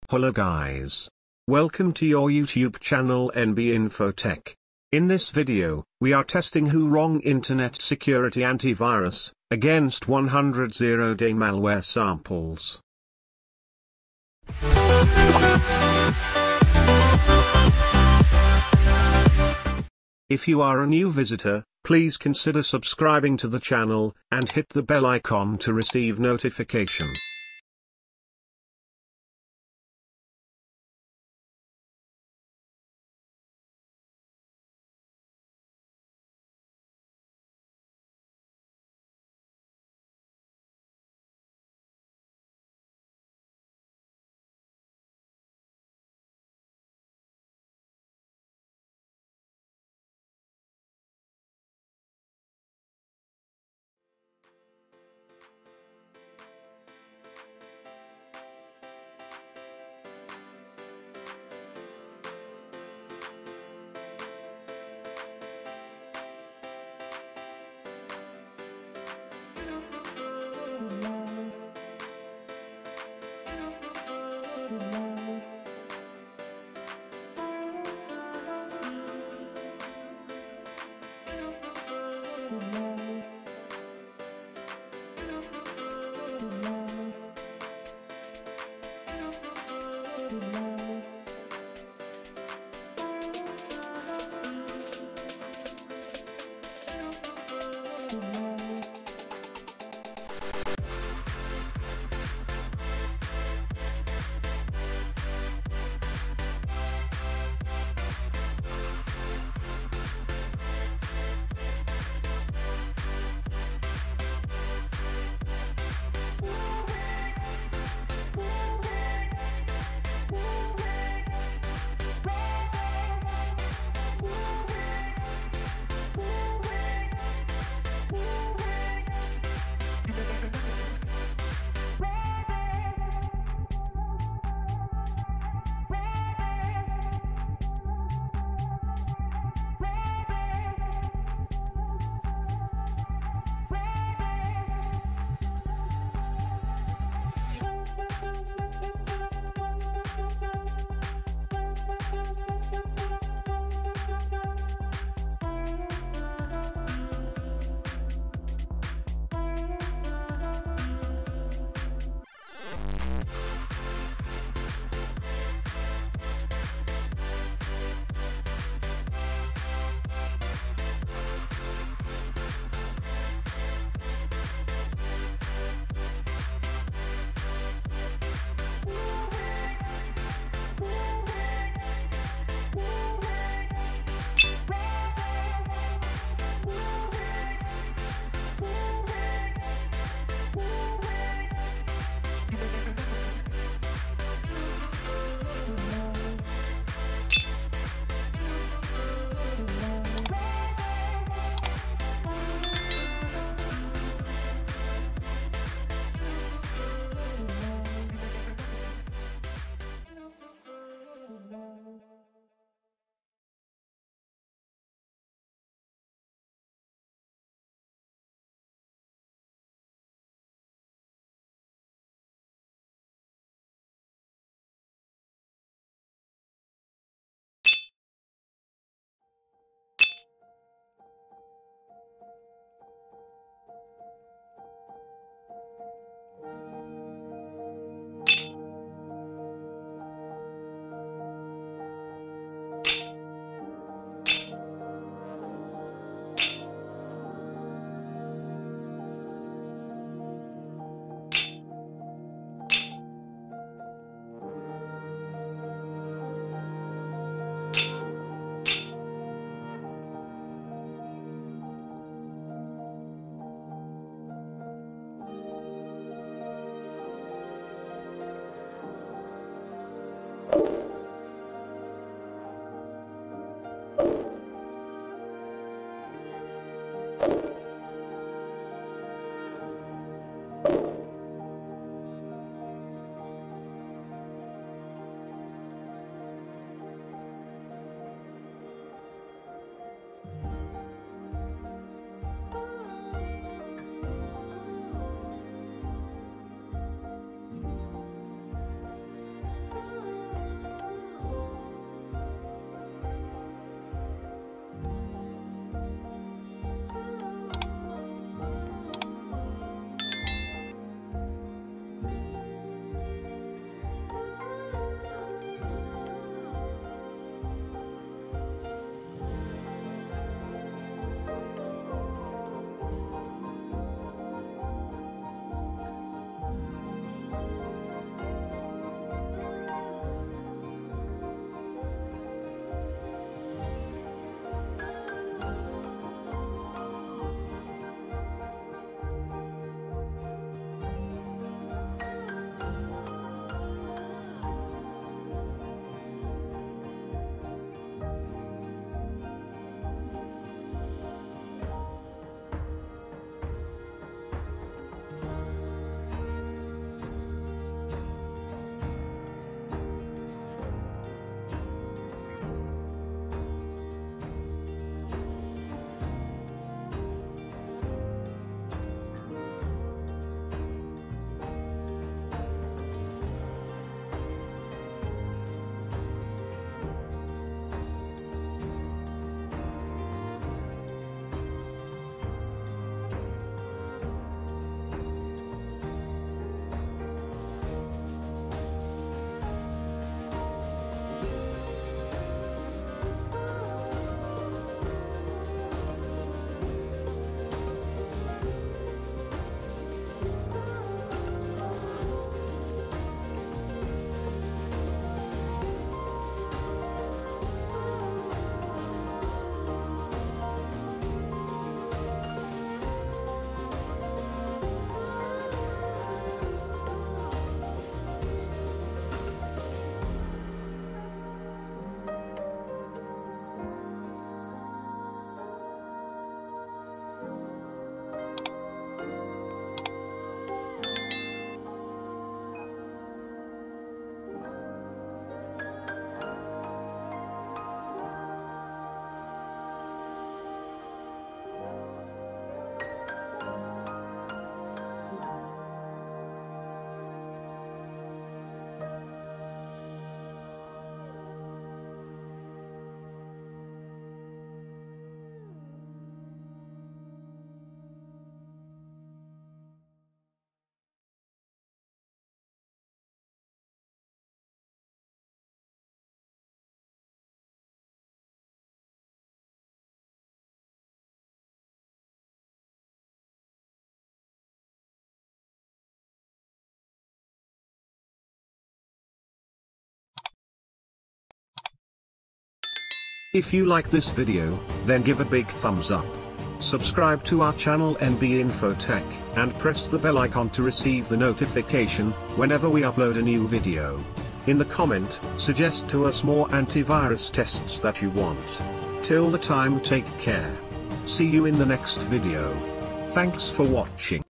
Hello guys. Welcome to your YouTube channel NB InfoTech. In this video, we are testing Huorong Internet Security Antivirus against 100 zero-day malware samples. If you are a new visitor, please consider subscribing to the channel and hit the bell icon to receive notification. If you like this video, then give a big thumbs up. Subscribe to our channel NB InfoTech, and press the bell icon to receive the notification whenever we upload a new video. In the comment, suggest to us more antivirus tests that you want. Till the time, take care. See you in the next video. Thanks for watching.